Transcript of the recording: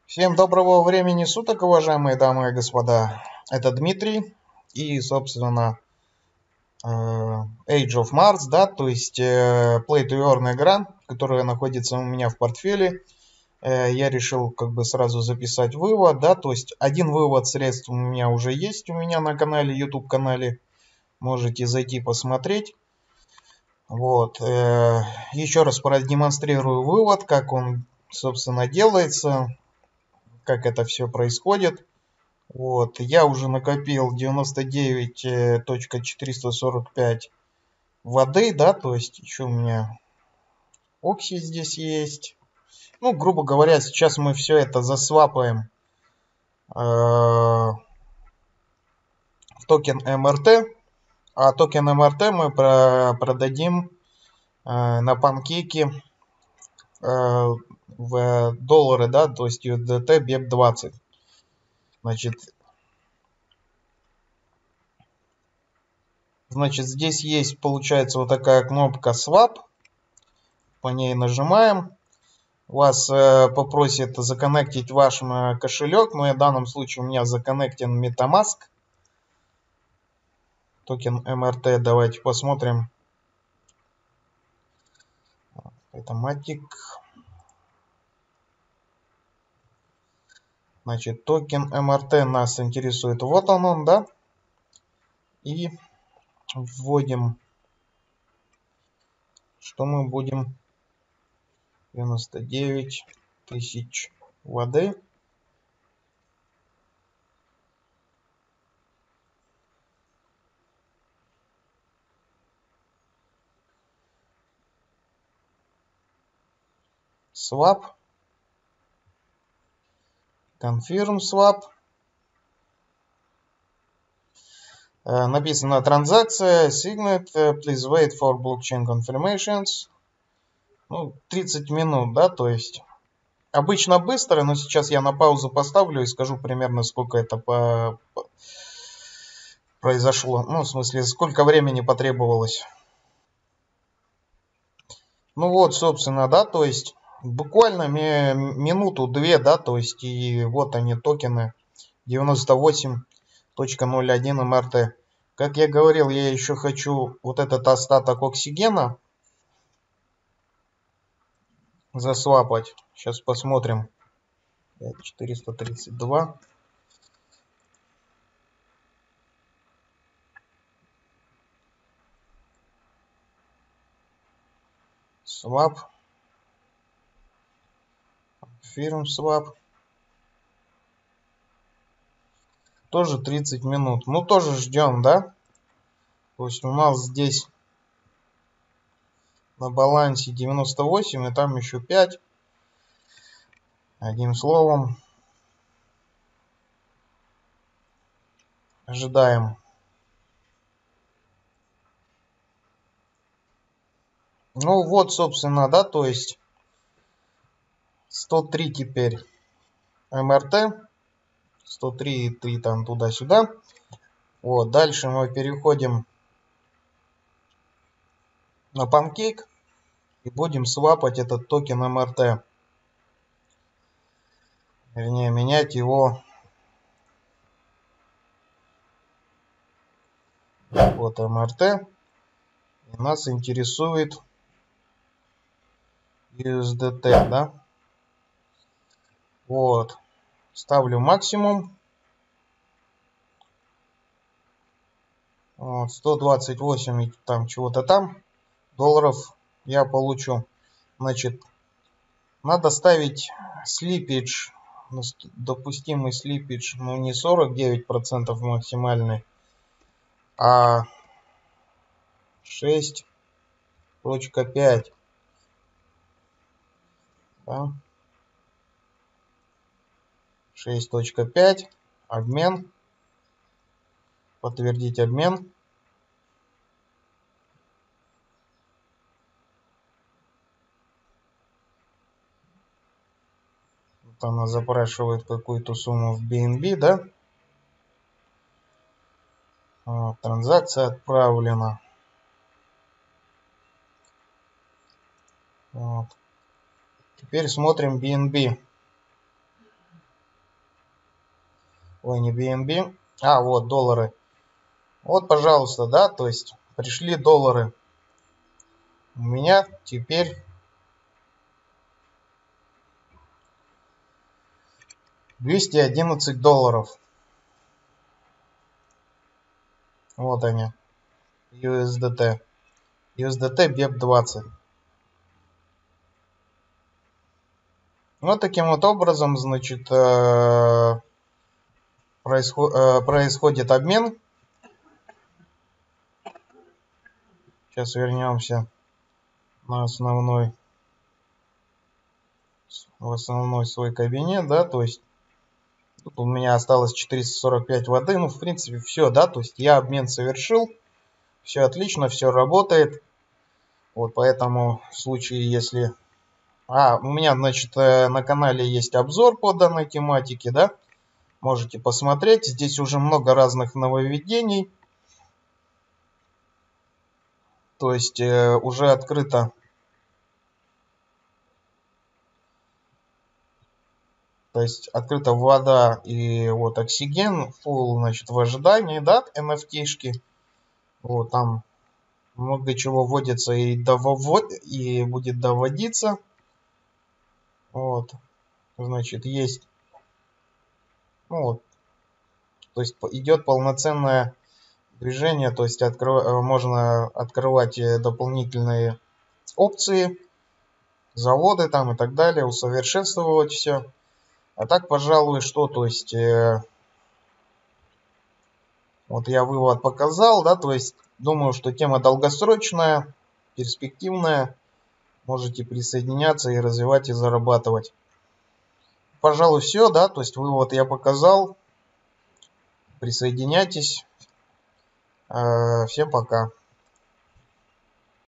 Всем доброго времени суток, уважаемые дамы и господа. Это Дмитрий и, собственно, Age of Mars, да, то есть Play to Earn игра, которая находится у меня в портфеле. Я решил как бы сразу записать вывод, да, то есть один вывод средств у меня уже есть у меня на канале, YouTube канале. Можете зайти посмотреть. Вот. Еще раз продемонстрирую вывод, как он, собственно, делается, как это все происходит. Вот, я уже накопил 99.445 воды, да, то есть еще у меня Окси здесь есть. Ну, грубо говоря, сейчас мы все это засвапаем в токен МРТ, а токен МРТ мы продадим на панкейке в доллары, да, то есть USDT BEP20. Значит, здесь есть, получается, вот такая кнопка Swap. По ней нажимаем. Вас попросит законнектить ваш кошелек. Но в данном случае у меня законнектен MetaMask. Токен МРТ. Давайте посмотрим. Это Matic. Значит, токен МРТ нас интересует. Вот он, да. И вводим, что мы будем. 99 тысяч воды. Swap. Confirm swap. Написано транзакция. Signet. Please wait for blockchain confirmations. Ну, 30 минут, да, то есть обычно быстро, но сейчас я на паузу поставлю и скажу примерно, сколько это произошло. Ну, в смысле, сколько времени потребовалось. Ну вот, собственно, да, то есть буквально минуту-две, да, то есть и вот они токены 98.01 МРТ. Как я говорил, я еще хочу вот этот остаток оксигена засвапать. Сейчас посмотрим. 432. Swap. Firm swap. Тоже 30 минут. Ну, тоже ждем, да? То есть у нас здесь на балансе 98, и там еще 5. Одним словом, ожидаем. Ну, вот, собственно, да, то есть 103 теперь МРТ. 103 и 3 там туда-сюда. Вот, дальше мы переходим на панкейк и будем свапать этот токен МРТ. Вернее, менять его. Вот МРТ. И нас интересует USDT, да? Вот. Ставлю максимум. Вот, 128 там чего-то там долларов я получу. Значит, надо ставить слипидж, допустимый слипидж, ну не 49% максимальный, а 6.5. Да? 6.5. Обмен. Подтвердить обмен. Вот она запрашивает какую-то сумму в BNB, да? Вот, транзакция отправлена. Вот. Теперь смотрим BNB. Ой, не BNB. А, вот, доллары. Вот, пожалуйста, да, то есть пришли доллары. У меня теперь 211 долларов. Вот они. USDT. USDT BEP20. Вот таким вот образом, значит, происходит обмен. Сейчас вернемся на в основной свой кабинет, да, то есть тут у меня осталось 445 воды, ну, в принципе, все, да, то есть я обмен совершил, все отлично, все работает, вот, поэтому в случае, если... у меня, значит, на канале есть обзор по данной тематике, да, можете посмотреть, здесь уже много разных нововведений, то есть уже открыто... То есть открыта вода и вот оксиген, full, значит, в ожидании, да, NFT-шки. Вот там много чего вводится и будет доводиться. Вот, значит, есть, ну вот, то есть идет полноценное движение, то есть можно открывать дополнительные опции, заводы там и так далее, усовершенствовать все. А так, пожалуй, что, то есть, вот я вывод показал, да, то есть, думаю, что тема долгосрочная, перспективная, можете присоединяться и развивать и зарабатывать. Пожалуй, все, да, то есть, вывод я показал, присоединяйтесь, всем пока.